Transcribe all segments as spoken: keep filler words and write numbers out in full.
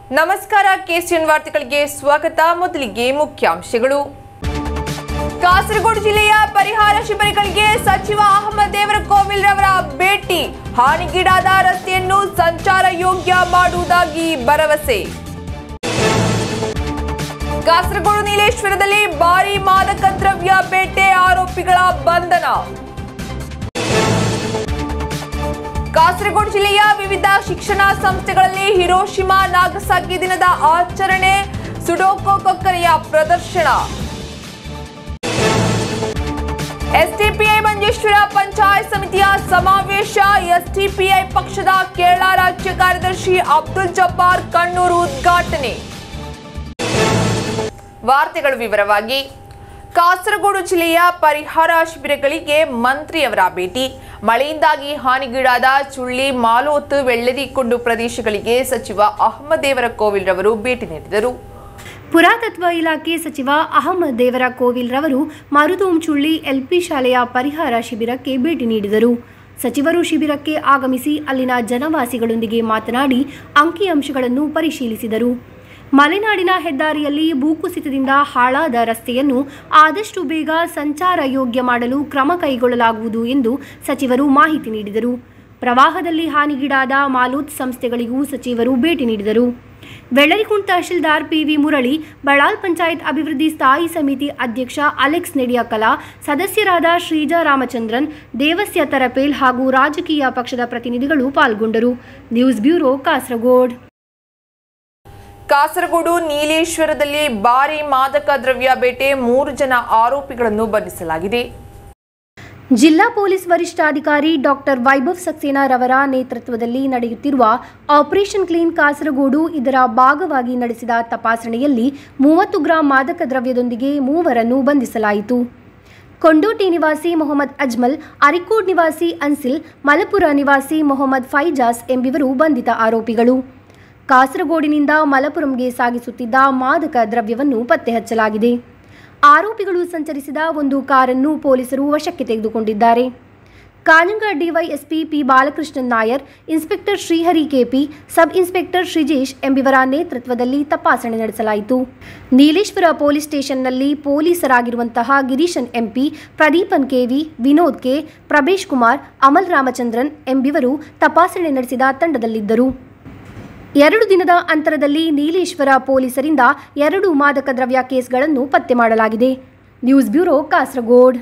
ನಮಸ್ಕಾರ ಕೆಸಿಎನ್ ವಾರ್ತೆಗಳಿಗೆ ಸ್ವಾಗತ. ಮೊದಲಿಗೆ ಮುಖ್ಯಾಂಶಗಳು. ಕಾಸರಗೋಡು ಜಿಲ್ಲೆಯ ಪರಿಹಾರ ಶಿಬಿರಗಳಿಗೆ ಸಚಿವ ಅಹಮದ್ ದೇವರಕೋವಿಲ್ ರವರ ಭೇಟಿ. ಹಾನಿಗೀಡಾದ ರಸ್ತೆಯನ್ನು ಸಂಚಾರ ಯೋಗ್ಯ ಮಾಡುವುದಾಗಿ ಭರವಸೆ. ಕಾಸರಗೋಡು ನೀಲೇಶ್ವರದಲ್ಲಿ ಭಾರೀ ಮಾದಕ ದ್ರವ್ಯ ಬೇಟೆ, ಆರೋಪಿಗಳ ಬಂಧನ. ಕಾಸರಗೋಡು ಜಿಲ್ಲೆಯ ವಿವಿಧ ಶಿಕ್ಷಣ ಸಂಸ್ಥೆಗಳಲ್ಲಿ ಹಿರೋಶಿಮಾ ನಾಗಸಾಕಿ ದಿನದ ಆಚರಣೆ, ಸುಡೋಕೋ ಕೊಕ್ಕರೆಯ ಪ್ರದರ್ಶನ. ಎಸ್ಡಿಪಿಐ ಮಂಜೇಶ್ವರ ಪಂಚಾಯತ್ ಸಮಿತಿಯ ಸಮಾವೇಶ. ಎಸ್ಡಿಪಿಐ ಪಕ್ಷದ ಕೇರಳ ರಾಜ್ಯ ಕಾರ್ಯದರ್ಶಿ ಅಬ್ದುಲ್ ಜಬ್ಬಾರ್ ಕಣ್ಣೂರು ಉದ್ಘಾಟನೆ. ವಾರ್ತೆಗಳ ವಿವರವಾಗಿ. ಕಾಸರಗೋಡು ಜಿಲ್ಲೆಯ ಪರಿಹಾರ ಶಿಬಿರಗಳಿಗೆ ಮಂತ್ರಿಯವರ ಭೇಟಿ. ಮಳೆಯಿಂದಾಗಿ ಹಾನಿಗೀಡಾದ ಚುಳ್ಳಿ, ಮಾಲೋತ್, ವೆಳ್ಳರಿಕೊಂಡು ಪ್ರದೇಶಗಳಿಗೆ ಸಚಿವ ಅಹಮದ್ ದೇವರಕೋವಿಲ್ ರವರು ಭೇಟಿ ನೀಡಿದರು. ಪುರಾತತ್ವ ಇಲಾಖೆ ಸಚಿವ ಅಹಮದ್ ದೇವರಕೋವಿಲ್ ರವರು ಮರುದೋಮ್ ಚುಳ್ಳಿ ಎಲ್ಪಿ ಶಾಲೆಯ ಪರಿಹಾರ ಶಿಬಿರಕ್ಕೆ ಭೇಟಿ ನೀಡಿದರು. ಸಚಿವರು ಶಿಬಿರಕ್ಕೆ ಆಗಮಿಸಿ ಅಲ್ಲಿನ ಜನವಾಸಿಗಳೊಂದಿಗೆ ಮಾತನಾಡಿ ಅಂಕಿಅಂಶಗಳನ್ನು ಪರಿಶೀಲಿಸಿದರು. ಮಲೆನಾಡಿನ ಹೆದ್ದಾರಿಯಲ್ಲಿ ಭೂಕುಸಿತದಿಂದ ಹಾಳಾದ ರಸ್ತೆಯನ್ನು ಆದಷ್ಟು ಬೇಗ ಸಂಚಾರ ಯೋಗ್ಯ ಮಾಡಲು ಕ್ರಮ ಕೈಗೊಳ್ಳಲಾಗುವುದು ಎಂದು ಸಚಿವರು ಮಾಹಿತಿ ನೀಡಿದರು. ಪ್ರವಾಹದಲ್ಲಿ ಹಾನಿಗೀಡಾದ ಮಾಲೂತ್ ಸಂಸ್ಥೆಗಳಿಗೂ ಸಚಿವರು ಭೇಟಿ ನೀಡಿದರು. ವೆಳ್ಳರಿಕುಂಡ್ ತಹಶೀಲ್ದಾರ್ ಪಿವಿ ಮುರಳಿ, ಬಳ್ಳಾಲ್ ಪಂಚಾಯತ್ ಅಭಿವೃದ್ಧಿ ಸ್ಥಾಯಿ ಸಮಿತಿ ಅಧ್ಯಕ್ಷ ಅಲೆಕ್ಸ್ ನೆಡಿಯಾಕಲ, ಸದಸ್ಯರಾದ ಶ್ರೀಜಾ ರಾಮಚಂದ್ರನ್, ದೇವಸ್ಯ ತರಪೇಲ್ ಹಾಗೂ ರಾಜಕೀಯ ಪಕ್ಷದ ಪ್ರತಿನಿಧಿಗಳು ಪಾಲ್ಗೊಂಡರು. News bureau, Kasaragod. ಕಾಸರಗೋಡು ನೀಲೇಶ್ವರದಲ್ಲಿ ಭಾರೀ ಮಾದಕ ದ್ರವ್ಯ ಬೇಟೆ, ಮೂರು ಜನ ಆರೋಪಿಗಳನ್ನು ಬಂಧಿಸಲಾಗಿದೆ. ಜಿಲ್ಲಾ ಪೊಲೀಸ್ ವರಿಷ್ಠಾಧಿಕಾರಿ ಡಾಕ್ಟರ್ ವೈಭವ್ ಸಕ್ಸೇನಾ ರವರ ನೇತೃತ್ವದಲ್ಲಿ ನಡೆಯುತ್ತಿರುವ ಆಪರೇಷನ್ ಕ್ಲೀನ್ ಕಾಸರಗೋಡು ಇದರ ಭಾಗವಾಗಿ ನಡೆಸಿದ ತಪಾಸಣೆಯಲ್ಲಿ ಮೂವತ್ತು ಗ್ರಾಂ ಮಾದಕ ದ್ರವ್ಯದೊಂದಿಗೆ ಮೂವರನ್ನು ಬಂಧಿಸಲಾಯಿತು. ಕೊಂಡೋಟಿ ನಿವಾಸಿ ಮೊಹಮ್ಮದ್ ಅಜ್ಮಲ್, ಅರಿಕೋಡ್ ನಿವಾಸಿ ಅನ್ಸಿಲ್, ಮಲಪುರ ನಿವಾಸಿ ಮೊಹಮ್ಮದ್ ಫೈಜಾಸ್ ಎಂಬಿವರು ಬಂಧಿತ ಆರೋಪಿಗಳು. ಕಾಸರಗೋಡಿನಿಂದ ಮಲಪುರಂಗೆ ಸಾಗಿಸುತ್ತಿದ್ದ ಮಾದಕ ದ್ರವ್ಯವನ್ನು ಪತ್ತೆ ಹಚ್ಚಲಾಗಿದೆ. ಆರೋಪಿಗಳು ಸಂಚರಿಸಿದ ಒಂದು ಕಾರನ್ನು ಪೊಲೀಸರು ವಶಕ್ಕೆ ತೆಗೆದುಕೊಂಡಿದ್ದಾರೆ. ಕಾಂಜಂಗ DYSP P Balakrishnan Nair, inspector Srihari KP, sub inspector Sreejesh ಎಂಬಿವರ ನೇತೃತ್ವದಲ್ಲಿ ತಪಾಸಣೆ ನಡೆಸಲಾಯಿತು. ನೀಲೇಶ್ವರ ಪೊಲೀಸ್ ಸ್ಟೇಷನ್ನಲ್ಲಿ ಪೊಲೀಸರಾಗಿರುವಂತಹ Gireeshan MP, Pradeepan KV, Vinod K, Prabesh Kumar, Amal Ramachandran ಎಂಬಿವರು ತಪಾಸಣೆ ನಡೆಸಿದ ತಂಡದಲ್ಲಿದ್ದರು. ಎರಡು ದಿನದ ಅಂತರದಲ್ಲಿ ನೀಲೇಶ್ವರ ಪೊಲೀಸರಿಂದ ಎರಡು ಮಾದಕ ದ್ರವ್ಯ ಕೇಸ್ಗಳನ್ನು ಪತ್ತೆ ಮಾಡಲಾಗಿದೆ. News bureau, Kasaragod.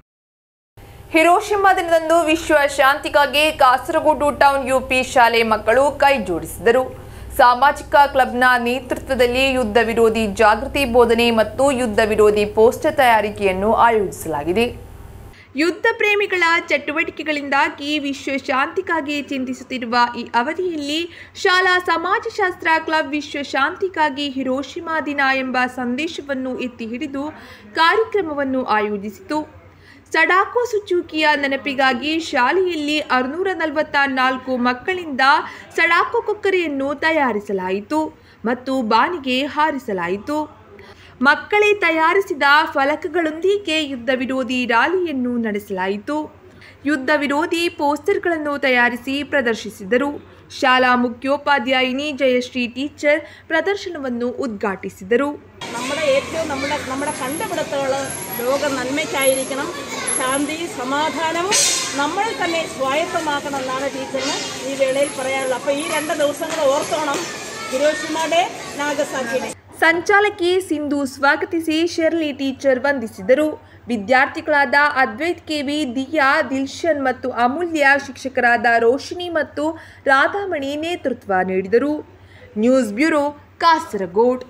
ಹಿರೋಶಿಮಾ ದಿನದಂದು ವಿಶ್ವ ಶಾಂತಿಗಾಗಿ ಕಾಸರಗೋಡು ಟೌನ್ ಯುಪಿ ಶಾಲೆ ಮಕ್ಕಳು ಕೈ ಜೋಡಿಸಿದರು. ಸಾಮಾಜಿಕ ಕ್ಲಬ್ನ ನೇತೃತ್ವದಲ್ಲಿ ಯುದ್ಧ ವಿರೋಧಿ ಜಾಗೃತಿ ಬೋಧನೆ ಮತ್ತು ಯುದ್ಧ ವಿರೋಧಿ ಪೋಸ್ಟರ್ ತಯಾರಿಕೆಯನ್ನು ಆಯೋಜಿಸಲಾಗಿದೆ. ಯುದ್ಧ ಪ್ರೇಮಿಗಳ ಚಟುವಟಿಕೆಗಳಿಂದಾಗಿ ವಿಶ್ವ ಶಾಂತಿಗಾಗಿ ಚಿಂತಿಸುತ್ತಿರುವ ಈ ಅವಧಿಯಲ್ಲಿ ಶಾಲಾ ಸಮಾಜಶಾಸ್ತ್ರ ಕ್ಲಬ್ ವಿಶ್ವ ಶಾಂತಿಗಾಗಿ ಹಿರೋಶಿಮಾ ದಿನ ಎಂಬ ಸಂದೇಶವನ್ನು ಎತ್ತಿ ಹಿಡಿದು ಕಾರ್ಯಕ್ರಮವನ್ನು ಆಯೋಜಿಸಿತು. ಸಡಾಕೋ ಸುಚುಕಿಯ ನೆನಪಿಗಾಗಿ ಶಾಲೆಯಲ್ಲಿ ಆರುನೂರ ನಲವತ್ತ ನಾಲ್ಕು ಮಕ್ಕಳಿಂದ ಸಡಾಕೋ ಕೊಕ್ಕರೆಯನ್ನು ತಯಾರಿಸಲಾಯಿತು ಮತ್ತು ಬಾನಿಗೆ ಹಾರಿಸಲಾಯಿತು. ಮಕ್ಕಳೇ ತಯಾರಿಸಿದ ಫಲಕಗಳೊಂದಿಗೆ ಯುದ್ಧ ವಿರೋಧಿ ರ್ಯಾಲಿಯನ್ನು ನಡೆಸಲಾಯಿತು. ಯುದ್ಧ ವಿರೋಧಿ ಪೋಸ್ಟರ್ಗಳನ್ನು ತಯಾರಿಸಿ ಪ್ರದರ್ಶಿಸಿದರು. ಶಾಲಾ മുഖ്യോപാധ്യായിനി ജയശ്രീ ടീച്ചർ പ്രദർശനವನ್ನು ഉദ്ഘാಟಿಸಿದರು. നമ്മുടെ ഏറ്റവും നമ്മുടെ നമ്മുടെ കണ്ടുപിടുത്തങ്ങൾ ലോക നന്മയ്ക്കായിരിക്കണം, ശാന്തി സമാധാനവും നമ്മൾ തന്നെ സ്വായത്തമാക്കണം എന്നാണ് ടീച്ചറിന് ഈ വേളയിൽ പറയാനുള്ളത്. അപ്പോൾ ഈ രണ്ട് ദിവസങ്ങൾ ഓർത്തോണം ಹಿರೋಶಿಮಾ ಡೇ, ನಾಗಸಾಕಿ ಡೇ. ಸಂಚಾಲಕಿ ಸಿಂಧು ಸ್ವಾಗತಿಸಿ ಶೆರ್ಲಿ ಟೀಚರ್ ವಂದಿಸಿದರು. ವಿದ್ಯಾರ್ಥಿಗಳಾದ ಅದ್ವೈತ್ ಕೆವಿ, ದಿಯಾ, ದಿಲ್ಶನ್ ಮತ್ತು ಅಮೂಲ್ಯ, ಶಿಕ್ಷಕರಾದ ರೋಶಿನಿ ಮತ್ತು ರಾಧಾಮಣಿ ನೇತೃತ್ವ ನೀಡಿದರು. News bureau, Kasaragod.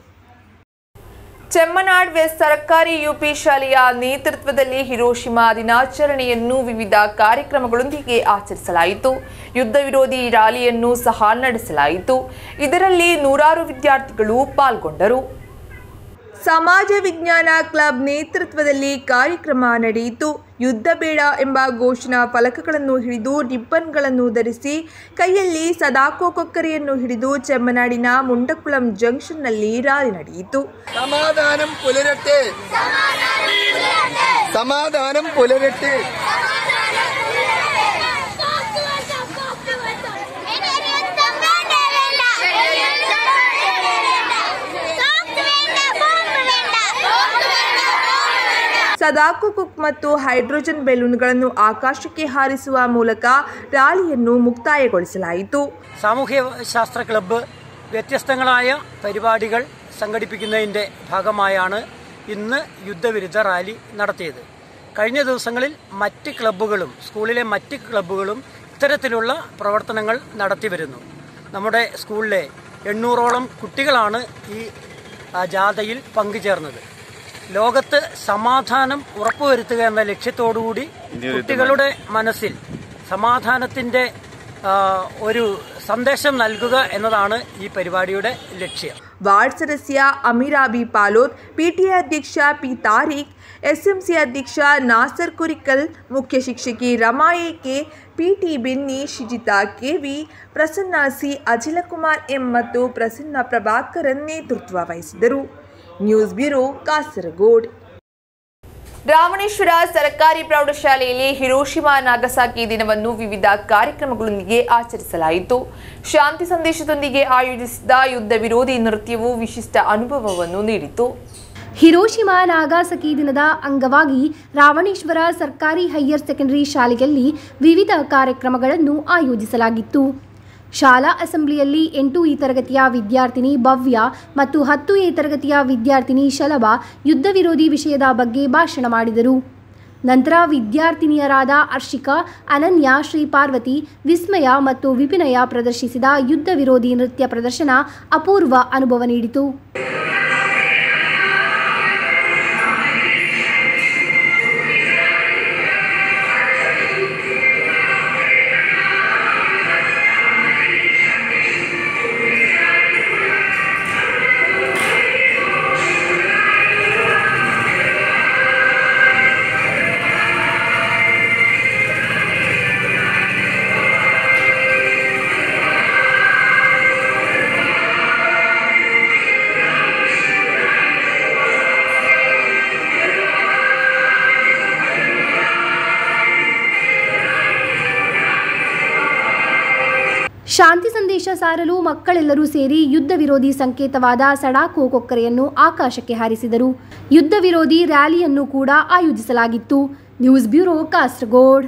Chemnad west ಸರ್ಕಾರಿ ಯುಪಿ ಶಾಲೆಯ ನೇತೃತ್ವದಲ್ಲಿ ಹಿರೋಶಿಮಾ ದಿನಾಚರಣೆಯನ್ನು ವಿವಿಧ ಕಾರ್ಯಕ್ರಮಗಳೊಂದಿಗೆ ಆಚರಿಸಲಾಯಿತು. ಯುದ್ಧ ವಿರೋಧಿ ರ್ಯಾಲಿಯನ್ನು ಸಹ ನಡೆಸಲಾಯಿತು. ಇದರಲ್ಲಿ ನೂರಾರು ವಿದ್ಯಾರ್ಥಿಗಳು ಪಾಲ್ಗೊಂಡರು. ಸಮಾಜ ವಿಜ್ಞಾನ ಕ್ಲಬ್ ನೇತೃತ್ವದಲ್ಲಿ ಕಾರ್ಯಕ್ರಮ ನಡೆಯಿತು. ಯುದ್ಧ ಬೇಡ ಎಂಬ ಘೋಷಣಾ ಫಲಕಗಳನ್ನು ಹಿಡಿದು ರಿಬ್ಬನ್ಗಳನ್ನು ಧರಿಸಿ ಕೈಯಲ್ಲಿ ಸದಾಕೋ ಕೊಕ್ಕರೆಯನ್ನು ಹಿಡಿದು ಚೆಮ್ಮನಾಡಿನ ಮುಂಡಕುಳಂ ಜಂಕ್ಷನ್ನಲ್ಲಿ ರ್ಯಾಲಿ ನಡೆಯಿತು. ಸಮಾಧಾನಂ ಪುಲರಟ್ಟೆ, ಸಮಾಧಾನಂ ಪುಲರಟ್ಟೆ. ಪದಾಕು ಕುಕ್ ಮತ್ತು ಹೈಡ್ರೋಜನ್ ಬೆಲೂನ್ಗಳನ್ನು ಆಕಾಶಕ್ಕೆ ಹಾರಿಸುವ ಮೂಲಕ ರ್ಯಾಲಿಯನ್ನು മുക്തായಗೊಳಿಸಲಾಯಿತು. സാമൂഹ്യ ശാസ്ത്ര ക്ലബ്ബ് വ്യത്യസ്തങ്ങളായ പരിപാടികൾ സംഘടിപ്പിക്കുന്നതിൻ്റെ ഭാഗമായാണ് ഇന്ന് യുദ്ധവിരുദ്ധ റാലി നടത്തിയത്. കഴിഞ്ഞ ദിവസങ്ങളിൽ മറ്റ് ക്ലബ്ബുകളും സ്കൂളിലെ മറ്റ് ക്ലബ്ബുകളും ഇത്തരത്തിലുള്ള പ്രവർത്തനങ്ങൾ നടത്തി വരുന്നു. നമ്മുടെ സ്കൂളിലെ എണ്ണൂറോളം കുട്ടികളാണ് ഈ ജാഥയിൽ പങ്കുചേർന്നത്. ലോകത്ത് സമാധാനം ഉറപ്പുവരുത്തുക എന്ന ലക്ഷ്യത്തോടുകൂടി കുട്ടികളുടെ മനസ്സിൽ സമാധാനത്തിൻ്റെ ഒരു സന്ദേശം നൽകുക എന്നതാണ് ഈ പരിപാടിയുടെ ലക്ഷ്യം. वार्ड सदस्य अमीराबी पालोद, पीटीए अध्यक्ष पी तारिक, एसएमसी अध्यक्ष नासर कुरिकल, मुख्य शिक्षकी रमा ए के, पीटी बिन्नी, शिजिता केवी, प्रसन्न सी, अजिल कुमार एम ಮತ್ತು ಪ್ರಸನ್ನ ಪ್ರಭಾಕರನ್ ನೇತೃತ್ವ ವಹಿಸಿದರು. News bureau Kasaragod. ರಾವಣೇಶ್ವರ ಸರ್ಕಾರಿ ಪ್ರೌಢಶಾಲೆಯಲ್ಲಿ ಹಿರೋಶಿಮಾ ನಾಗಸಾಕಿ ದಿನವನ್ನು ವಿವಿಧ ಕಾರ್ಯಕ್ರಮಗಳೊಂದಿಗೆ ಆಚರಿಸಲಾಯಿತು. ಶಾಂತಿ ಸಂದೇಶದೊಂದಿಗೆ ಆಯೋಜಿಸಿದ ಯುದ್ಧ ವಿರೋಧಿ ನೃತ್ಯವು ವಿಶಿಷ್ಟ ಅನುಭವವನ್ನು ನೀಡಿತು. ಹಿರೋಶಿಮಾ ನಾಗಾಸಕಿ ದಿನದ ಅಂಗವಾಗಿ ರಾವಣೇಶ್ವರ ಸರ್ಕಾರಿ ಹೈಯರ್ ಸೆಕೆಂಡರಿ ಶಾಲೆಯಲ್ಲಿ ವಿವಿಧ ಕಾರ್ಯಕ್ರಮಗಳನ್ನು ಆಯೋಜಿಸಲಾಗಿತ್ತು. ಶಾಲಾ ಅಸೆಂಬ್ಲಿಯಲ್ಲಿ ಎಂಟು ಎ ತರಗತಿಯ ವಿದ್ಯಾರ್ಥಿನಿ ಭವ್ಯ ಮತ್ತು ಹತ್ತು ಎ ತರಗತಿಯ ವಿದ್ಯಾರ್ಥಿನಿ ಶಲಭಾ ಯುದ್ಧ ವಿರೋಧಿ ವಿಷಯದ ಬಗ್ಗೆ ಭಾಷಣ ಮಾಡಿದರು. ನಂತರ ವಿದ್ಯಾರ್ಥಿನಿಯರಾದ ಅರ್ಷಿಕಾ, ಅನನ್ಯ, ಶ್ರೀ ಪಾರ್ವತಿ, ವಿಸ್ಮಯ ಮತ್ತು ವಿಪಿನಯ ಪ್ರದರ್ಶಿಸಿದ ಯುದ್ಧ ವಿರೋಧಿ ನೃತ್ಯ ಪ್ರದರ್ಶನ ಅಪೂರ್ವ ಅನುಭವ ನೀಡಿತು. ಶಾಂತಿ ಸಂದೇಶ ಸಾರಲು ಮಕ್ಕಳೆಲ್ಲರೂ ಸೇರಿ ಯುದ್ಧ ವಿರೋಧಿ ಸಂಕೇತವಾದ ಸಡಾಕು ಕೊಕ್ಕರೆಯನ್ನು ಆಕಾಶಕ್ಕೆ ಹಾರಿಸಿದರು. ಯುದ್ಧ ವಿರೋಧಿ ರ್ಯಾಲಿಯನ್ನು ಕೂಡ ಆಯೋಜಿಸಲಾಗಿತ್ತು. News bureau Kasaragod.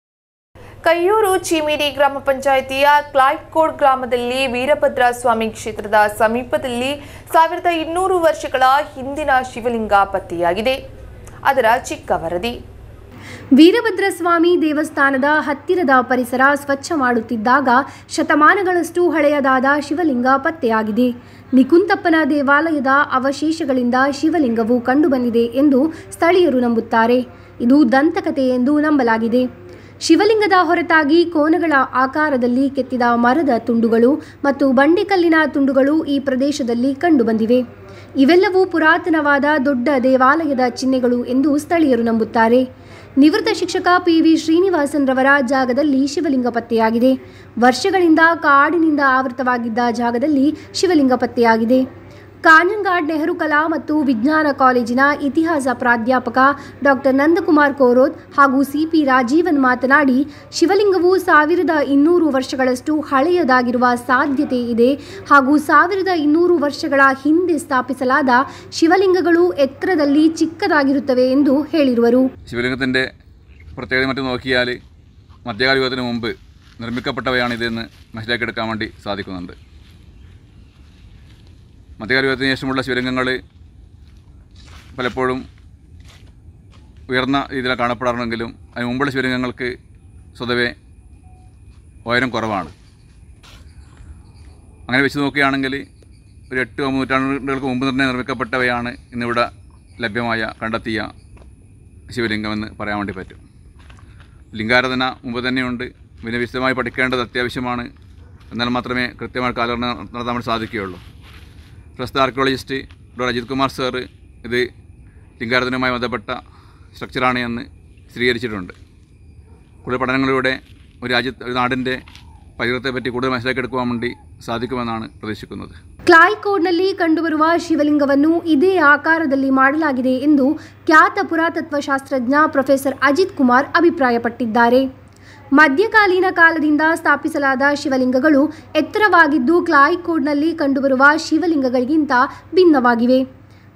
ಕಯ್ಯೂರು ಚೀಮಿಡಿ ಗ್ರಾಮ ಪಂಚಾಯಿತಿಯ ಕ್ಲಾಯ್ಕೋಡ್ ಗ್ರಾಮದಲ್ಲಿ ವೀರಭದ್ರ ಸ್ವಾಮಿ ಕ್ಷೇತ್ರದ ಸಮೀಪದಲ್ಲಿ ಸಾವಿರದ ಇನ್ನೂರು ವರ್ಷಗಳ ಹಿಂದಿನ ಶಿವಲಿಂಗ ಪತ್ತೆಯಾಗಿದೆ. ಅದರ ಚಿಕ್ಕ ವರದಿ. ವೀರಭದ್ರಸ್ವಾಮಿ ದೇವಸ್ಥಾನದ ಹತ್ತಿರದ ಪರಿಸರ ಸ್ವಚ್ಛ ಮಾಡುತ್ತಿದ್ದಾಗ ಶತಮಾನಗಳಷ್ಟು ಹಳೆಯದಾದ ಶಿವಲಿಂಗ ಪತ್ತೆಯಾಗಿದೆ. ನಿಕುಂತಪ್ಪನ ದೇವಾಲಯದ ಅವಶೇಷಗಳಿಂದ ಶಿವಲಿಂಗವು ಕಂಡುಬಂದಿದೆ ಎಂದು ಸ್ಥಳೀಯರು ನಂಬುತ್ತಾರೆ. ಇದು ದಂತಕಥೆ ಎಂದು ನಂಬಲಾಗಿದೆ. ಶಿವಲಿಂಗದ ಹೊರತಾಗಿ ಕೋನಗಳ ಆಕಾರದಲ್ಲಿ ಕೆತ್ತಿದ ಮರದ ತುಂಡುಗಳು ಮತ್ತು ಬಂಡೆಕಲ್ಲಿನ ತುಂಡುಗಳು ಈ ಪ್ರದೇಶದಲ್ಲಿ ಕಂಡುಬಂದಿವೆ. ಇವೆಲ್ಲವೂ ಪುರಾತನವಾದ ದೊಡ್ಡ ದೇವಾಲಯದ ಚಿಹ್ನೆಗಳು ಎಂದು ಸ್ಥಳೀಯರು ನಂಬುತ್ತಾರೆ. ನಿವೃತ್ತ ಶಿಕ್ಷಕ ಪಿ ವಿ ಶ್ರೀನಿವಾಸನ್ ರವರ ಜಾಗದಲ್ಲಿ ಶಿವಲಿಂಗ ಪತ್ತೆಯಾಗಿದೆ. ವರ್ಷಗಳಿಂದ ಕಾಡಿನಿಂದ ಆವೃತವಾಗಿದ್ದ ಜಾಗದಲ್ಲಿ ಶಿವಲಿಂಗ ಪತ್ತೆಯಾಗಿದೆ. ಕಾಂಜಂಗಾಡ್ ನೆಹರು ಕಲಾ ಮತ್ತು ವಿಜ್ಞಾನ ಕಾಲೇಜಿನ ಇತಿಹಾಸ ಪ್ರಾಧ್ಯಾಪಕ ಡಾಕ್ಟರ್ ನಂದಕುಮಾರ್ ಕೋರೋತ್ ಹಾಗೂ ಸಿಪಿ ರಾಜೀವನ್ ಮಾತನಾಡಿ, ಶಿವಲಿಂಗವು ಸಾವಿರದ ಇನ್ನೂರು ವರ್ಷಗಳಷ್ಟು ಹಳೆಯದಾಗಿರುವ ಸಾಧ್ಯತೆ ಇದೆ ಹಾಗೂ ಸಾವಿರದ ಇನ್ನೂರು ವರ್ಷಗಳ ಹಿಂದೆ ಸ್ಥಾಪಿಸಲಾದ ಶಿವಲಿಂಗಗಳು ಎತ್ತರದಲ್ಲಿ ಚಿಕ್ಕದಾಗಿರುತ್ತವೆ ಎಂದು ಹೇಳಿರುವರು. ಶಿವಲಿಂಗത്തിൻ്റെ പ്രത്യേകത മറ്റും നോക്കിയാൽ മധ്യകാല യുഗത്തിന് മുമ്പ് നിർമ്മിക്കപ്പെട്ടവയാണിതെന്ന് മനസ്സിലാക്കിയെടുക്കാൻ വേണ്ടി സാധിക്കുന്നുണ്ട്. മധ്യകാല യുഗത്തിന് ശേഷമുള്ള ശിവലിംഗങ്ങൾ പലപ്പോഴും ഉയർന്ന രീതിയിൽ കാണപ്പെടാറുണ്ടെങ്കിലും അതിന് മുമ്പുള്ള ശിവലിംഗങ്ങൾക്ക് സ്വതവേ ഉയരം കുറവാണ്. അങ്ങനെ വെച്ച് നോക്കുകയാണെങ്കിൽ ഒരു എട്ട് നൂറ്റാണ്ടുകൾക്ക് മുമ്പ് തന്നെ നിർമ്മിക്കപ്പെട്ടവയാണ് ഇന്നിവിടെ ലഭ്യമായ കണ്ടെത്തിയ ശിവലിംഗമെന്ന് പറയാൻ വേണ്ടി പറ്റും. ലിംഗാരാധന മുമ്പ് തന്നെയുണ്ട്. ഇതിനെ വിശദമായി പഠിക്കേണ്ടത് അത്യാവശ്യമാണ്. എന്നാൽ മാത്രമേ കൃത്യമായ കാലഗണന നടത്താൻ വേണ്ടി സാധിക്കുകയുള്ളൂ. പ്രസ്തുത archaeologist doctor Ajith Kumar sir ഇത് ലിംഗാരാധനയുമായി ബന്ധപ്പെട്ട സ്ട്രക്ചറാണ് എന്ന് സ്ഥിരീകരിച്ചിട്ടുണ്ട്. കൂടുതൽ പഠനങ്ങളിലൂടെ ഒരു രാജ്യത്ത് ഒരു നാടിൻ്റെ പൈതൃകത്തെപ്പറ്റി കൂടുതൽ മനസ്സിലാക്കിയെടുക്കുവാൻ വേണ്ടി സാധിക്കുമെന്നാണ് പ്രതീക്ഷിക്കുന്നത്. ಕ್ಲಾಯ್ಕೋಡ್ನಲ್ಲಿ ಕಂಡುಬರುವ ಶಿವಲಿಂಗವನ್ನು ಇದೇ ಆಕಾರದಲ್ಲಿ ಮಾಡಲಾಗಿದೆ ಎಂದು ಖ್ಯಾತ ಪುರಾತತ್ವ ಶಾಸ್ತ್ರಜ್ಞ ಪ್ರೊಫೆಸರ್ ಅಜಿತ್ ಕುಮಾರ್ ಅಭಿಪ್ರಾಯಪಟ್ಟಿದ್ದಾರೆ. ಮಧ್ಯಕಾಲೀನ ಕಾಲದಿಂದ ಸ್ಥಾಪಿಸಲಾದ ಶಿವಲಿಂಗಗಳು ಎತ್ತರವಾಗಿದ್ದು ಕ್ಲಾಯ್ಕೋಡ್ನಲ್ಲಿ ಕಂಡುಬರುವ ಶಿವಲಿಂಗಗಳಿಗಿಂತ ಭಿನ್ನವಾಗಿವೆ.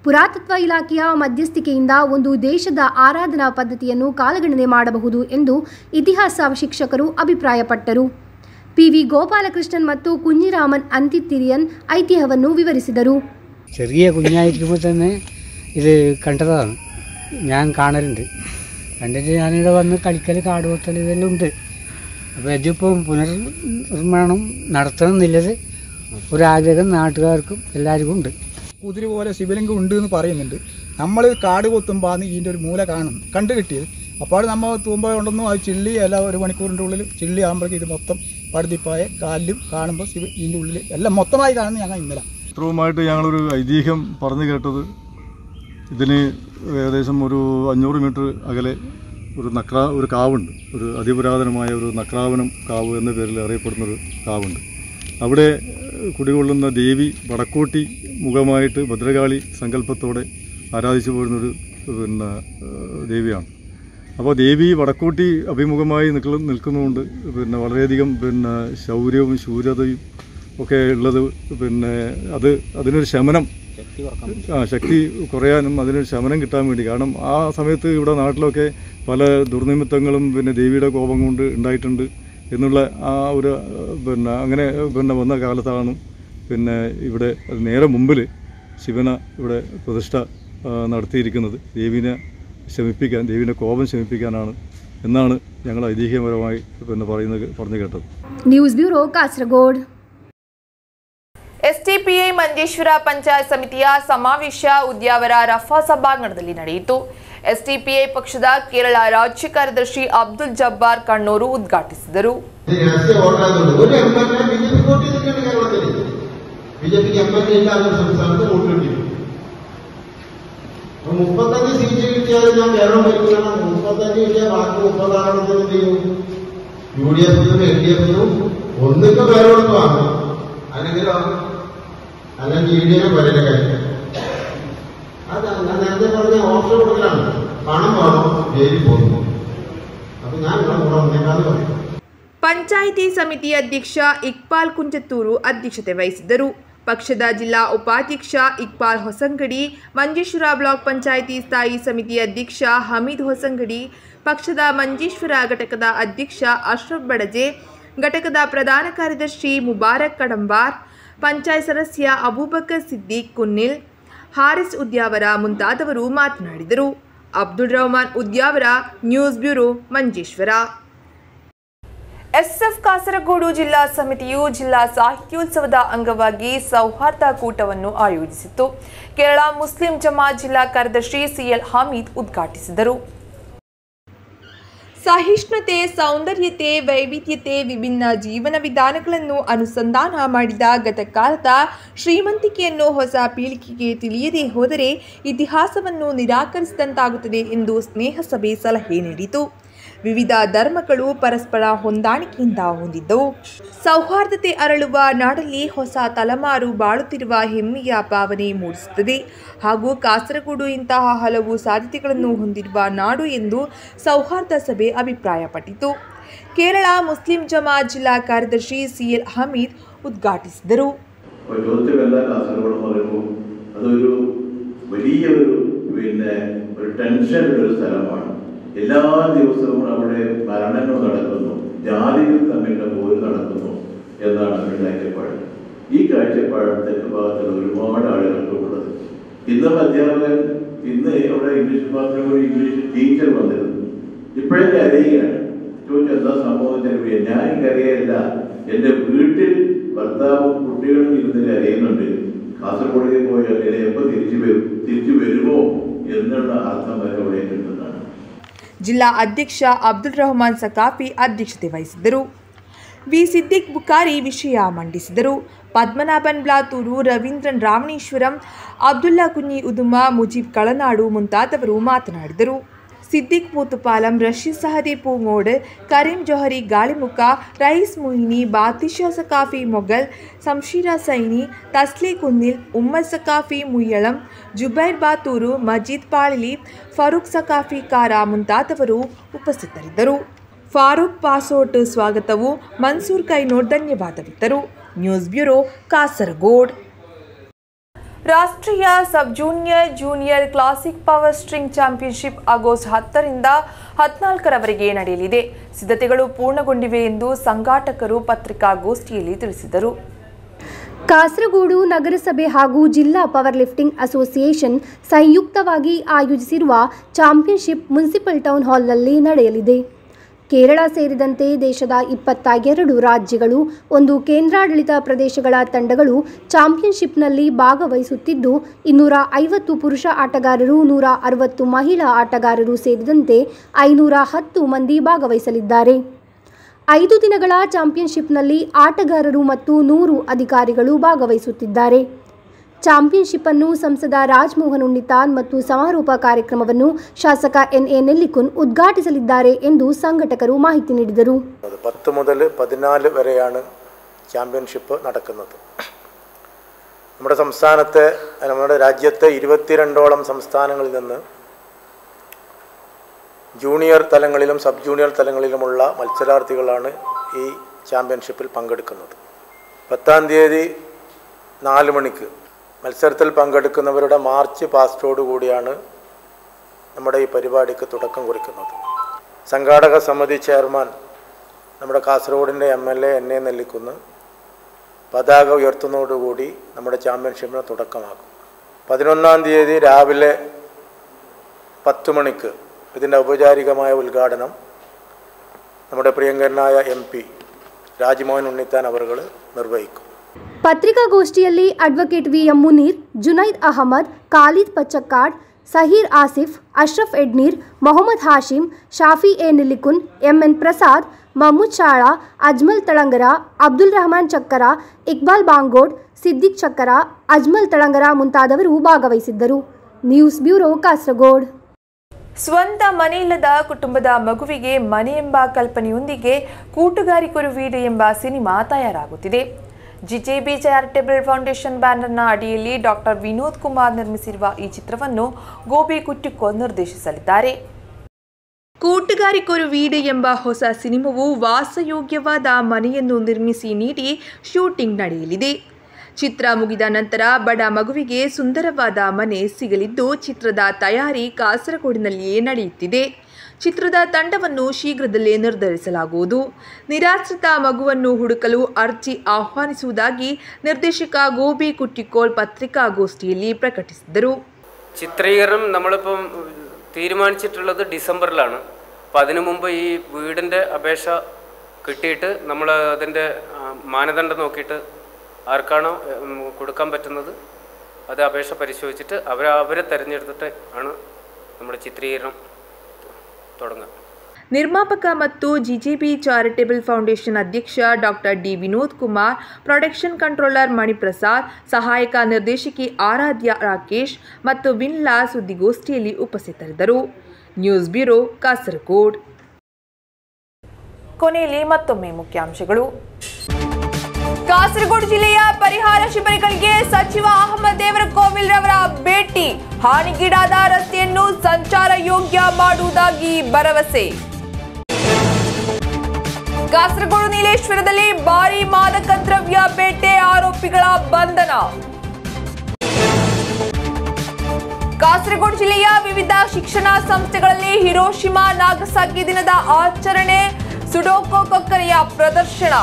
ಪುರಾತತ್ವ ಇಲಾಖೆಯ ಮಧ್ಯಸ್ಥಿಕೆಯಿಂದ ಒಂದು ದೇಶದ ಆರಾಧನಾ ಪದ್ಧತಿಯನ್ನು ಕಾಲಗಣನೆ ಮಾಡಬಹುದು ಎಂದು ಇತಿಹಾಸ ಶಿಕ್ಷಕರು ಅಭಿಪ್ರಾಯಪಟ್ಟರು. പി വി ഗോപാലകൃഷ്ണൻ ಮತ್ತು കുഞ്ഞിരാമൻ അന്തിത്തിരിയൻ ഐതിഹ്യವನ್ನು വിവരിಸಿದರು. ചെറിയ കുഞ്ഞായിരിക്കുമ്പോൾ തന്നെ ഇത് കണ്ടതാണ്, ഞാൻ കാണലുണ്ട്. കണ്ടിട്ട് ഞാനിവിടെ വന്ന് കളിക്കൽ കാടുകൊത്തൽ ഇതെല്ലാം ഉണ്ട്. അപ്പോൾ ഇതിപ്പം പുനർനിർമ്മാണം നടത്തണമെന്നുള്ളത് ഒരാഗ്രഹം നാട്ടുകാർക്കും എല്ലാവർക്കും ഉണ്ട്. കുതിര പോലെ ശിവലിംഗം ഉണ്ട് എന്ന് പറയുന്നുണ്ട്. നമ്മൾ കാട് കൊത്തുമ്പോൾ ഇതിൻ്റെ ഒരു മൂല കാണും കണ്ടു കിട്ടിയത്. അപ്പോൾ നമ്മൾ തൂമ്പ കൊണ്ടൊന്നും അത് ചിള്ളി അല്ല ഒരു മണിക്കൂറിൻ്റെ ഉള്ളിൽ ചിള്ളി ആകുമ്പോഴേക്കും ഇത് മൊത്തം പടുതിപ്പായ കാലിലും കാണുമ്പോൾ ശിവ ഇതിൻ്റെ ഉള്ളിൽ എല്ലാം മൊത്തമായി കാണുന്നത് ഞങ്ങൾ ഇന്നലെ. ചിത്രവുമായിട്ട് ഞങ്ങളൊരു ഐതിഹ്യം പറഞ്ഞു കേട്ടത്, ഇതിന് ഏകദേശം ഒരു അഞ്ഞൂറ് മീറ്റർ അകലെ ഒരു നക്രാ ഒരു കാവുണ്ട്. ഒരു അതിപുരാതനമായ ഒരു നക്രാവനം കാവ് എന്ന പേരിൽ അറിയപ്പെടുന്നൊരു കാവുണ്ട്. അവിടെ കുടികൊള്ളുന്ന ദേവി വടക്കോട്ടി മുഖമായിട്ട് ഭദ്രകാളി സങ്കല്പത്തോടെ ആരാധിച്ചു പോരുന്നൊരു പിന്നെ ദേവിയാണ്. അപ്പോൾ ദേവി വടക്കോട്ടി അഭിമുഖമായി നിൽക്കുന്ന നിൽക്കുന്നതുകൊണ്ട് പിന്നെ വളരെയധികം പിന്നെ ശൗര്യവും ശൂരതയും ഒക്കെ ഉള്ളത്. പിന്നെ അത് അതിനൊരു ശമനം, ആ ശക്തി കുറയാനും അതിനൊരു ശമനം കിട്ടാൻ വേണ്ടി. കാരണം ആ സമയത്ത് ഇവിടെ നാട്ടിലൊക്കെ പല ദുർനിമിത്തങ്ങളും പിന്നെ ദേവിയുടെ കോപം കൊണ്ട് ഉണ്ടായിട്ടുണ്ട് എന്നുള്ള ആ ഒരു പിന്നെ അങ്ങനെ പിന്നെ വന്ന കാലത്താണ് പിന്നെ ഇവിടെ നേരെ മുമ്പിൽ ശിവനെ ഇവിടെ പ്രതിഷ്ഠ നടത്തിയിരിക്കുന്നത്. ദേവിനെ ശമിപ്പിക്കാൻ, ദേവിയുടെ കോപം ശമിപ്പിക്കാനാണ് എന്നാണ് ഞങ്ങൾ ഐതിഹ്യപരമായി പിന്നെ പറയുന്നത് പറഞ്ഞു കേട്ടത്. News bureau Kasaragod. SDPI Manjeshwar panchayat ಸಮಿತಿಯ ಸಮಾವೇಶ ಉದ್ಯಾವರ ರಫಾ ಸಭಾಂಗಣದಲ್ಲಿ ನಡೆಯಿತು. ಎಸ್ಟಿಪಿಐ ಪಕ್ಷದ ಕೇರಳ ರಾಜ್ಯ ಕಾರ್ಯದರ್ಶಿ ಅಬ್ದುಲ್ ಜಬ್ಬಾರ್ ಕಣ್ಣೂರು ಉದ್ಘಾಟಿಸಿದರು. മുപ്പത്തഞ്ച് സീറ്റ് കിട്ടിയാൽ ഞാൻ കേരളം ഭരിക്കണം. മുപ്പത്തഞ്ച് കിട്ടിയാൽ ബാക്കി മുപ്പത്താറെണ്ണത്തിന് എന്ത് ചെയ്യും? യു ഡി എഫിനും എൽ ഡി എഫിനും ഒന്നിക്ക് പേരോടൊക്കെ വാങ്ങും, അല്ലെങ്കിലോ അല്ലെങ്കിൽ ഇ ഡി എനെ പേരുടെ കാര്യം. അത് ഞാൻ നേരത്തെ പറഞ്ഞ ഓപ്ഷൻ കൊടുക്കലാണ്. പണം വേണം, ജയിലിൽ പോകുന്നു. അപ്പൊ ഞാൻ ഇവിടെ കൂടെ വന്നേക്കാന്ന് പറയും. ಪಂಚಾಯಿತಿ ಸಮಿತಿ ಅಧ್ಯಕ್ಷ ಇಕ್ಬಾಲ್ ಕುಂಜತ್ತೂರು ಅಧ್ಯಕ್ಷತೆ ವಹಿಸಿದ್ದರು. ಪಕ್ಷದ ಜಿಲ್ಲಾ ಉಪಾಧ್ಯಕ್ಷ ಇಕ್ಬಾಲ್ ಹೊಸಂಗಡಿ, ಮಂಜೇಶ್ವರ ಬ್ಲಾಕ್ ಪಂಚಾಯಿತಿ ಸ್ಥಾಯಿ ಸಮಿತಿ ಅಧ್ಯಕ್ಷ ಹಮೀದ್ ಹೊಸಂಗಡಿ, ಪಕ್ಷದ ಮಂಜೇಶ್ವರ ಘಟಕದ ಅಧ್ಯಕ್ಷ ಅಶ್ರಫ್ ಬಡಜೆ, ಘಟಕದ ಪ್ರಧಾನ ಕಾರ್ಯದರ್ಶಿ ಮುಬಾರಕ್ ಕಡಂಬಾರ್, ಪಂಚಾಯತ್ ಸದಸ್ಯ ಅಬೂಬಕರ್ ಸಿದ್ದಿಕ್ ಕುನ್ನಿಲ್, ಹಾರಿಸ್ ಉದ್ಯಾವರ ಮುಂತಾದವರು ಮಾತನಾಡಿದರು. Abdul Rahman Udyavar, news bureau, Manjeshwar. SF Kasaragod ಜಿಲ್ಲಾ ಸಮಿತಿಯು ಜಿಲ್ಲಾ ಸಾಹಿತ್ಯೋತ್ಸವದ ಅಂಗವಾಗಿ ಸೌಹಾರ್ದ ಕೂಟವನ್ನು ಆಯೋಜಿಸಿತ್ತು. ಕೇರಳ ಮುಸ್ಲಿಂ ಜಮಾತ್ ಜಿಲ್ಲಾ ಕಾರ್ಯದರ್ಶಿ ಸಿಎಲ್ ಹಮೀದ್ ಉದ್ಘಾಟಿಸಿದರು. ಸಹಿಷ್ಣುತೆ, ಸೌಂದರ್ಯತೆ, ವೈವಿಧ್ಯತೆ, ವಿಭಿನ್ನ ಜೀವನ ವಿಧಾನಗಳನ್ನು ಅನುಸಂಧಾನ ಮಾಡಿದ ಗತಕಾಲದ ಶ್ರೀಮಂತಿಕೆಯನ್ನು ಹೊಸ ಪೀಳಿಗೆಗೆ ತಿಳಿಯದೇ ಹೋದರೆ ಇತಿಹಾಸವನ್ನು ನಿರಾಕರಿಸಿದಂತಾಗುತ್ತದೆ ಎಂದು ಸ್ನೇಹ ಸಭೆ ಸಲಹೆ ನೀಡಿತು. ವಿವಿಧ ಧರ್ಮಗಳು ಪರಸ್ಪರ ಹೊಂದಾಣಿಕೆಯಿಂದ ಹೊಂದಿದ್ದವು. ಸೌಹಾರ್ದತೆ ಅರಳುವ ನಾಡಲ್ಲಿ ಹೊಸ ತಲೆಮಾರು ಬಾಳುತ್ತಿರುವ ಹೆಮ್ಮೆಯ ಭಾವನೆ ಮೂಡಿಸುತ್ತದೆ ಹಾಗೂ ಕಾಸರಗೋಡು ಇಂತಹ ಹಲವು ಸಾಧ್ಯತೆಗಳನ್ನು ಹೊಂದಿರುವ ನಾಡು ಎಂದು ಸೌಹಾರ್ದ ಸಭೆ ಅಭಿಪ್ರಾಯಪಟ್ಟಿತು. ಕೇರಳ ಮುಸ್ಲಿಂ ಜಮಾತ್ ಜಿಲ್ಲಾ ಕಾರ್ಯದರ್ಶಿ ಸಿಎಲ್ ಹಮೀದ್ ಉದ್ಘಾಟಿಸಿದರು. എല്ലാ ദിവസവും അവിടെ ഭരണങ്ങൾ നടക്കുന്നു, ജാതികൾ തമ്മിലുള്ള പോര് നടക്കുന്നു എന്നാണ് അവരുടെ കാഴ്ചപ്പാട്. ഈ കാഴ്ചപ്പാട് തെക്ക് ഭാഗത്തുള്ള ഒരുപാട് ആളുകൾക്കുള്ളത്. ഇന്നും അധ്യാപകൻ, ഇന്ന് അവിടെ ഇംഗ്ലീഷ് ഡിപ്പാർട്ട്മെന്റ് ഒരു ഇംഗ്ലീഷ് ടീച്ചർ വന്നിരുന്നു. ഇപ്പോഴും കരയുകയാണ്. ചോദിച്ചാൽ എന്താ സംഭവത്തിന്? ഞാൻ കരയല്ല, എൻ്റെ വീട്ടിൽ ഭർത്താവും കുട്ടികളും ഇരുന്ന് കരയുന്നുണ്ട്. കാസർഗോഡിലേക്ക് പോയാൽ എപ്പോൾ തിരിച്ചു വരും തിരിച്ചു വരുമോ എന്നുള്ള അർത്ഥം വരെ അവിടെ കിട്ടുന്നതാണ്. ಜಿಲ್ಲಾ ಅಧ್ಯಕ್ಷ ಅಬ್ದುಲ್ ರಹಮಾನ್ ಸಕಾಫಿ ಅಧ್ಯಕ್ಷತೆ ವಹಿಸಿದ್ದರು. ವಿ ಸಿದ್ದಿಕ್ ಬುಕಾರಿ ವಿಷಯ ಮಂಡಿಸಿದರು. ಪದ್ಮನಾಭನ್ ಬ್ಲಾತೂರು, ರವೀಂದ್ರನ್ ರಾಮಣೇಶ್ವರಂ, ಅಬ್ದುಲ್ಲಾ ಕುഞ്ഞി ಉದುಮ, ಮುಜೀಬ್ ಕಳನಾಡು ಮುಂತಾದವರು ಮಾತನಾಡಿದರು. ಸಿದ್ದಿಕ್ ಮೂತುಪಾಲಂ, ರಶೀದ್ ಸಹದಿ ಪೂಂಗೋಡ್, ಕರೀಂ ಜೊಹರಿ ಗಾಳಿಮುಖ, ರಯೀಸ್ ಮುಹಿನಿ, ಬಾತಿಷಾ ಸಕಾಫಿ ಮೊಘಲ್, ಸಂಶೀರಾ ಸೈನಿ, ತಸ್ಲಿ ಕುನ್ನಿಲ್, ಉಮ್ಮದ್ ಸಕಾಫಿ ಮುಯ್ಯಳಂ, ಜುಬೈರ್ ಬಾತೂರು, ಮಜೀದ್ ಪಾಳಿಲಿ, ಫಾರೂಕ್ ಸಕಾಫಿ ಕಾರ ಮುಂತಾದವರು ಉಪಸ್ಥಿತರಿದ್ದರು. ಫಾರೂಕ್ ಪಾಸೋಟ್ ಸ್ವಾಗತವು, ಮನ್ಸೂರ್ ಕೈನೋಡ್ ಧನ್ಯವಾದವಿತ್ತರು. News bureau, Kasaragod. ರಾಷ್ಟ್ರೀಯ sub junior junior classic power string championship August ಹತ್ತರಿಂದ ಹದಿನಾಲ್ಕರವರೆಗೆ ನಡೆಯಲಿದೆ. ಸಿದ್ಧತೆಗಳು ಪೂರ್ಣಗೊಂಡಿವೆ ಎಂದು ಸಂಘಾಟಕರು ಪತ್ರಿಕಾಗೋಷ್ಠಿಯಲ್ಲಿ ತಿಳಿಸಿದರು. ಕಾಸರಗೋಡು ನಗರಸಭೆ ಹಾಗೂ ಜಿಲ್ಲಾ ಪವರ್ ಲಿಫ್ಟಿಂಗ್ ಅಸೋಸಿಯೇಷನ್ ಸಂಯುಕ್ತವಾಗಿ ಆಯೋಜಿಸಿರುವ ಚಾಂಪಿಯನ್ಶಿಪ್ ಮುನ್ಸಿಪಲ್ ಟೌನ್ ಹಾಲ್ನಲ್ಲಿ ನಡೆಯಲಿದೆ. ಕೇರಳ ಸೇರಿದಂತೆ ದೇಶದ ಇಪ್ಪತ್ತ ಎರಡು ರಾಜ್ಯಗಳು, ಒಂದು ಕೇಂದ್ರಾಡಳಿತ ಪ್ರದೇಶಗಳ ತಂಡಗಳು ಚಾಂಪಿಯನ್ಶಿಪ್ನಲ್ಲಿ ಭಾಗವಹಿಸುತ್ತಿದ್ದು, ಇನ್ನೂರ ಐವತ್ತು ಪುರುಷ ಆಟಗಾರರು, ನೂರ ಅರವತ್ತು ಮಹಿಳಾ ಆಟಗಾರರು ಸೇರಿದಂತೆ ಐನೂರ ಹತ್ತು ಮಂದಿ ಭಾಗವಹಿಸಲಿದ್ದಾರೆ. ಐದು ದಿನಗಳ ಚಾಂಪಿಯನ್ಶಿಪ್ನಲ್ಲಿ ಆಟಗಾರರು ಮತ್ತು ನೂರು ಅಧಿಕಾರಿಗಳು ಭಾಗವಹಿಸುತ್ತಿದ್ದಾರೆ. ಚಾಂಪಿಯನ್ಶಿಪ್ ಅನ್ನು ಸಂಸದ ರಾಜಮೋಹನ್ ಉಣ್ಣಿತಾನ್ ಮತ್ತು ಸಮಾರೋಪ ಕಾರ್ಯಕ್ರಮವನ್ನು ಶಾಸಕ ಎನ್ ಎ നെല്ലിക്കുൻ ഉദ്ഘാಟಿಸಲಿದ್ದಾರೆ ಎಂದು സംഘടകರು മാഹിതി ನೀಡಿದರು. പത്ത് മുതൽ പതിനാല് വരെയാണ് ചാമ്പ്യൻഷിപ്പ് നടക്കുന്നത്. നമ്മുടെ സംസ്ഥാനത്തെ നമ്മുടെ രാജ്യത്തെ ഇരുപത്തിരണ്ടോളം സംസ്ഥാനങ്ങളിൽ നിന്ന് ജൂനിയർ തലങ്ങളിലും സബ് ജൂനിയർ തലങ്ങളിലുമുള്ള മത്സരാർത്ഥികളാണ് ഈ ചാമ്പ്യൻഷിപ്പിൽ പങ്കെടുക്കുന്നത്. പത്താം തീയതി നാല് മണിക്ക് മത്സരത്തിൽ പങ്കെടുക്കുന്നവരുടെ മാർച്ച് പാസ്റ്റോടുകൂടിയാണ് നമ്മുടെ ഈ പരിപാടിക്ക് തുടക്കം കുറിക്കുന്നത്. സംഘാടക സമിതി ചെയർമാൻ നമ്മുടെ കാസർഗോഡിൻ്റെ എം എൽ എ എൻ എ നെല്ലിക്കുന്ന് പതാക ഉയർത്തുന്നതോടുകൂടി നമ്മുടെ ചാമ്പ്യൻഷിപ്പിന് തുടക്കമാകും. പതിനൊന്നാം തീയതി രാവിലെ പത്ത് മണിക്ക് ഇതിൻ്റെ ഔപചാരികമായ ഉദ്ഘാടനം നമ്മുടെ പ്രിയങ്കരനായ എം പി രാജ്മോഹൻ ഉണ്ണിത്താൻ അവറുകൾ നിർവഹിക്കും. ಪತ್ರಿಕಾಗೋಷ್ಠಿಯಲ್ಲಿ advocate V M Muneer, Junaid Ahmed, Khalid Pachakkad, Saheer Asif, Ashraf Edneer, Mohammed Hashim, Shafi A Nellikkunnu, M N Prasad, Mahmood Shala, Ajmal Thalangara, Abdul Rahman Chakkara, Iqbal Bangod, Siddique Chakkara, Ajmal Thalangara ಮುಂತಾದವರು ಭಾಗವಹಿಸಿದ್ದರು. News bureau Kasaragod. ಸ್ವಂತ ಮನೆಯಿಲ್ಲದ ಕುಟುಂಬದ ಮಗುವಿಗೆ ಮನೆ ಎಂಬ ಕಲ್ಪನೆಯೊಂದಿಗೆ ಕೂಟುಗಾರಿಕೊರು ವೀಡು ಎಂಬ ಸಿನಿಮಾ ತಯಾರಾಗುತ್ತಿದೆ. ಜಿಜೆಬಿ ಚಾರಿಟೇಬಲ್ ಫೌಂಡೇಶನ್ ಬ್ಯಾನರ್ನ ಅಡಿಯಲ್ಲಿ ಡಾಕ್ಟರ್ ವಿನೋದ್ ಕುಮಾರ್ ನಿರ್ಮಿಸಿರುವ ಈ ಚಿತ್ರವನ್ನು ಗೋಬಿ ಕುಟ್ಟಿಕೋಲ್ ನಿರ್ದೇಶಿಸಲಿದ್ದಾರೆ. ಕೂಟುಗಾರಿಕೊರು ವೀಡು ಎಂಬ ಹೊಸ ಸಿನಿಮಾವು ವಾಸಯೋಗ್ಯವಾದ ಮನೆಯನ್ನು ನಿರ್ಮಿಸಿ ನೀಡಿ ಶೂಟಿಂಗ್ ನಡೆಯಲಿದೆ. ಚಿತ್ರ ಮುಗಿದ ನಂತರ ಬಡ ಮಗುವಿಗೆ ಸುಂದರವಾದ ಮನೆ ಸಿಗಲಿದ್ದು, ಚಿತ್ರದ ತಯಾರಿ ಕಾಸರಗೋಡಿನಲ್ಲಿಯೇ ನಡೆಯುತ್ತಿದೆ. ಚಿತ್ರದ ತಂಡವನ್ನು ಶೀಘ್ರದಲ್ಲೇ ನಿರ್ಧರಿಸಲಾಗುವುದು. ನಿರಾಶ್ರಿತ ಮಗುವನ್ನು ಹುಡುಕಲು ಅರ್ಜಿ ಆಹ್ವಾನಿಸುವುದಾಗಿ ನಿರ್ದೇಶಕ ಗೋಬಿ കുട്ടിക്കോൾ പത്രികാഗോഷ്ഠിಯಲ್ಲಿ പ്രകടിപ്പിಸಿದರು. ചിത്രീകരണം നമ്മളിപ്പം തീരുമാനിച്ചിട്ടുള്ളത് ഡിസംബറിലാണ്. അപ്പോൾ അതിനു മുമ്പ് ഈ വീടിൻ്റെ അപേക്ഷ കിട്ടിയിട്ട് നമ്മൾ അതിൻ്റെ മാനദണ്ഡം നോക്കിയിട്ട് ആർക്കാണോ കൊടുക്കാൻ പറ്റുന്നത് അത് അപേക്ഷ പരിശോധിച്ചിട്ട് അവർ അവരെ തിരഞ്ഞെടുത്തിട്ട് ആണ് നമ്മുടെ ചിത്രീകരണം തുടങ്ങുക. ನಿರ್ಮಾಪಕ ಮತ್ತು ಜಿಜೆಬಿ ಚಾರಿಟೇಬಲ್ ಫೌಂಡೇಶನ್ ಅಧ್ಯಕ್ಷ doctor D Vinod Kumar, production controller Maniprasad, ಸಹಾಯಕ ನಿರ್ದೇಶಕಿ ಆರಾಧ್ಯ ರಾಕೇಶ್ ಮತ್ತು ವಿನ್ಲಾ ಸುದ್ದಿಗೋಷ್ಠಿಯಲ್ಲಿ ಉಪಸ್ಥಿತರಿದ್ದರು. News bureau Kasaragod. ಕೊನೆಯಲ್ಲಿ ಮತ್ತೊಮ್ಮೆ ಮುಖ್ಯಾಂಶಗಳು. ಕಾಸರಗೋಡು ಜಿಲ್ಲೆಯ ಪರಿಹಾರ ಶಿಬಿರಗಳಿಗೆ ಸಚಿವ ಅಹಮದ್ ದೇವರಕೋವಿಲ್ ರವರ ಭೇಟಿ. ಹಾನಿಗೀಡಾದ ರಸ್ತೆಯನ್ನು ಸಂಚಾರ ಯೋಗ್ಯ ಮಾಡುವುದಾಗಿ ಭರವಸೆ. ಕಾಸರಗೋಡು ನೀಲೇಶ್ವರದಲ್ಲಿ ಭಾರೀ ಮಾದಕ ದ್ರವ್ಯ ಬೇಟೆ, ಆರೋಪಿಗಳ ಬಂಧನ. ಕಾಸರಗೋಡು ಜಿಲ್ಲೆಯ ವಿವಿಧ ಶಿಕ್ಷಣ ಸಂಸ್ಥೆಗಳಲ್ಲಿ ಹಿರೋಶಿಮಾ ನಾಗಸಾಕಿ ದಿನದ ಆಚರಣೆ, ಸುಡೋಕೋ ಕೊಕ್ಕರೆಯ ಪ್ರದರ್ಶನ.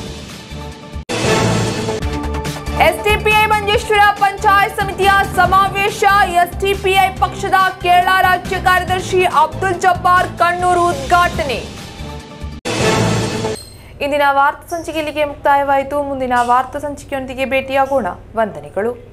ಎಸ್ಡಿಪಿಐ ಮಂಜೇಶ್ವರ ಪಂಚಾಯತ್ ಸಮಿತಿಯ ಸಮಾವೇಶ, ಎಸ್ಡಿಪಿಐ ಪಕ್ಷದ ಕೇರಳ ರಾಜ್ಯ ಕಾರ್ಯದರ್ಶಿ ಅಬ್ದುಲ್ ಜಬ್ಬಾರ್ ಕಣ್ಣೂರು ಉದ್ಘಾಟನೆ. ಇಂದಿನ ವಾರ್ತಾ ಸಂಚಿಕೆ ಇಲ್ಲಿಗೆ ಮುಕ್ತಾಯವಾಯಿತು. ಮುಂದಿನ ವಾರ್ತಾ ಸಂಚಿಕೆಯೊಂದಿಗೆ ಭೇಟಿಯಾಗೋಣ. ವಂದನೆಗಳು.